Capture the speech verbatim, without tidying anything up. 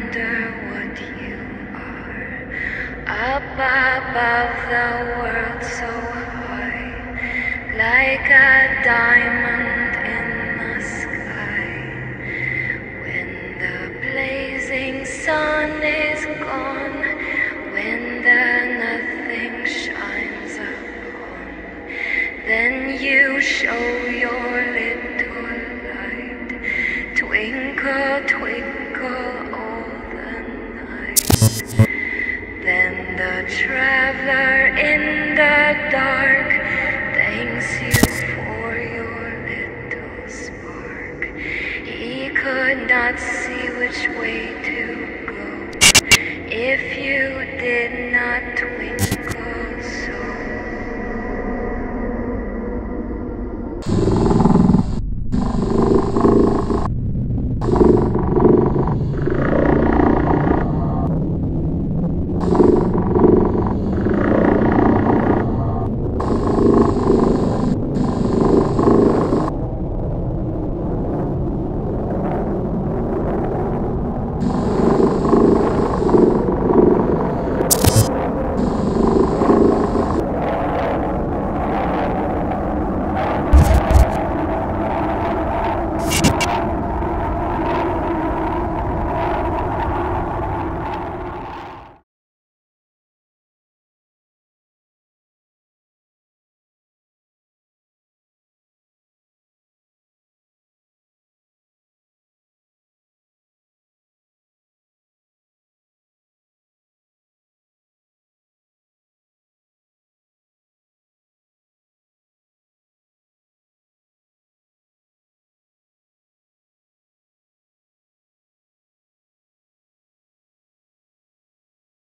wonder what you are. Up above the world so high, like a diamond in the sky. When the blazing sun is gone, when the nothing shines upon, then you show your little light. Twinkle, twinkle all the night. Then the traveler in the dark thanks you for your little spark. He could not see which way to go if you did not twinkle so.